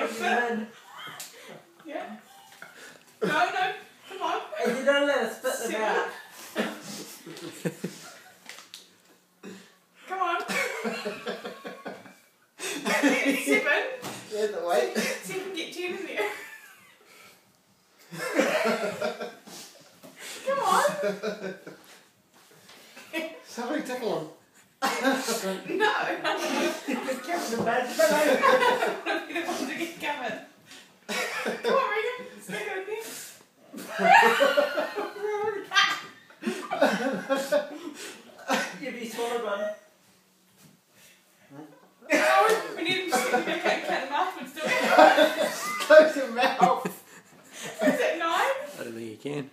Amen. Yeah. No, come on. And you don't let us spit them out. Come on. 7. Yeah, the way. 7, get 10 in there. Come on. Somebody tickle him. No. Give the bed. I don't be the one to get covered. Come on, Regan. Stick it in there. You'd be swallowed one. Oh, we need him to stick it back out and cut him afterwards, do we? Close your mouth. Is it 9? I don't think you can.